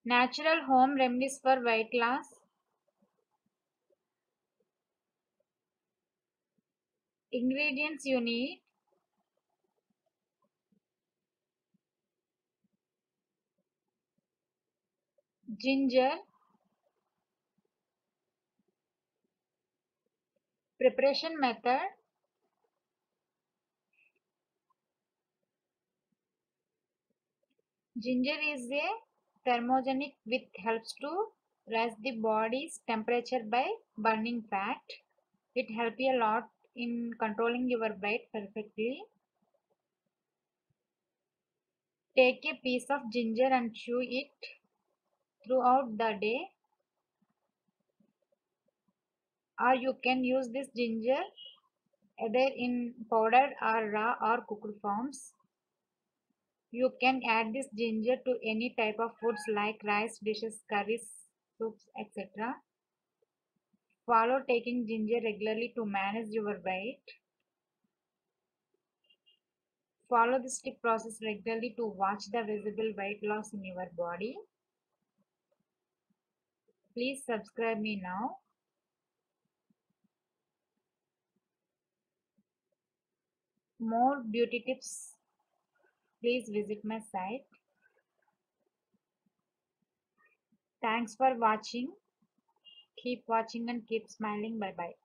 Natural home remedies for weight loss. Ingredients you need: ginger. Preparation method: ginger is a thermogenic which helps to raise the body's temperature by burning fat. It helps you a lot in controlling your weight perfectly. Take a piece of ginger and chew it throughout the day, or you can use this ginger either in powdered or raw or cooked forms. You can add this ginger to any type of foods like rice dishes, curries, soups, etc. Follow taking ginger regularly to manage your weight. Follow the stick process regularly to watch the visible weight loss in your body. Please subscribe me now. More beauty tips, please visit my site. Thanks for watching. Keep watching and keep smiling. Bye bye.